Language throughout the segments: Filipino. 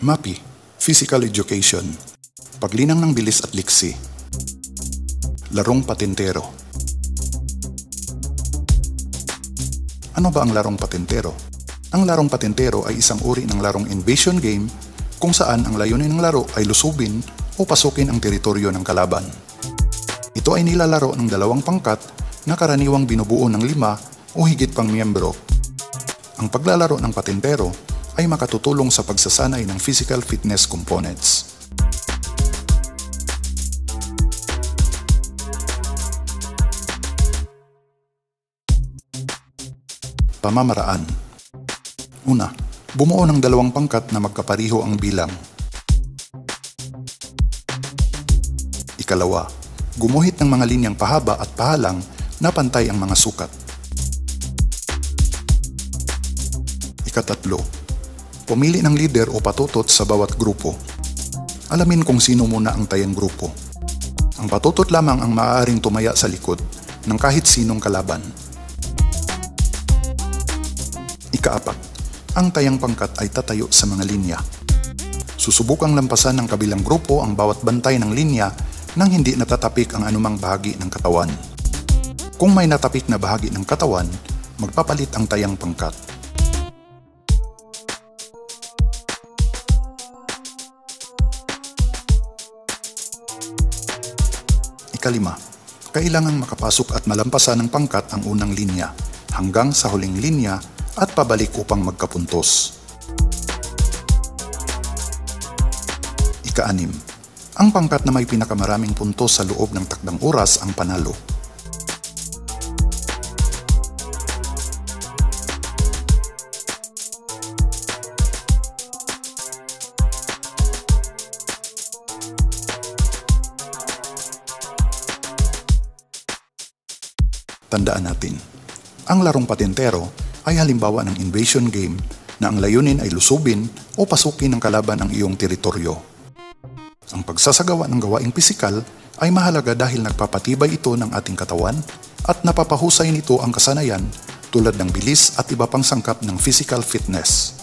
MAPI, Physical Education, Paglinang ng bilis at liksi, Larong Patintero. Ano ba ang larong patintero? Ang larong patintero ay isang uri ng larong invasion game kung saan ang layunin ng laro ay lusubin o pasukin ang teritoryo ng kalaban. Ito ay nilalaro ng dalawang pangkat na karaniwang binubuo ng 5 o higit pang miyembro. Ang paglalaro ng patintero ay makatutulong sa pagsasanay ng physical fitness components. Pamamaraan. Una, bumuo ng dalawang pangkat na magkapariho ang bilang. Ikalawa, gumuhit ng mga linyang pahaba at pahalang na pantay ang mga sukat. Ikatatlo, pumili ng leader o patutot sa bawat grupo. Alamin kung sino muna ang tayang grupo. Ang patutot lamang ang maaaring tumaya sa likod ng kahit sinong kalaban. Ikaapat, ang tayang pangkat ay tatayo sa mga linya. Susubukang lampasan ng kabilang grupo ang bawat bantay ng linya nang hindi natatapik ang anumang bahagi ng katawan. Kung may natapik na bahagi ng katawan, magpapalit ang tayang pangkat. Ikalima, kailangang makapasok at malampasan ng pangkat ang unang linya hanggang sa huling linya at pabalik upang magkapuntos. Ika-6, ang pangkat na may pinakamaraming puntos sa loob ng takdang oras ang panalo. Tandaan natin, ang larong patintero ay halimbawa ng invasion game na ang layunin ay lusubin o pasukin ng kalaban ang iyong teritoryo. Ang pagsasagawa ng gawaing pisikal ay mahalaga dahil nagpapatibay ito ng ating katawan at napapahusay nito ang kasanayan tulad ng bilis at iba pang sangkap ng physical fitness.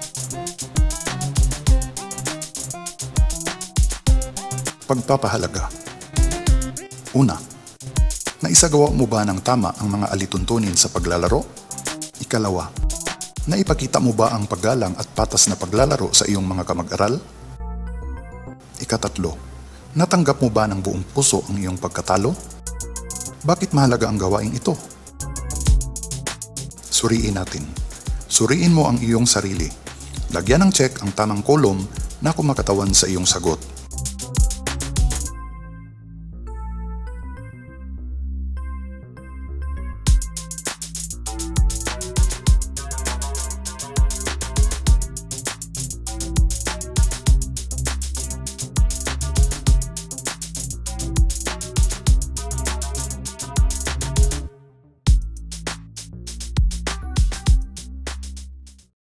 Pagpapahalaga. Una, naisagawa mo ba ng tama ang mga alituntunin sa paglalaro? Ikalawa, naipakita mo ba ang paggalang at patas na paglalaro sa iyong mga kamag-aral? Ikatatlo, natanggap mo ba ng buong puso ang iyong pagkatalo? Bakit mahalaga ang gawain ito? Suriin natin. Suriin mo ang iyong sarili. Lagyan ng check ang tamang kolom na kumakatawan sa iyong sagot.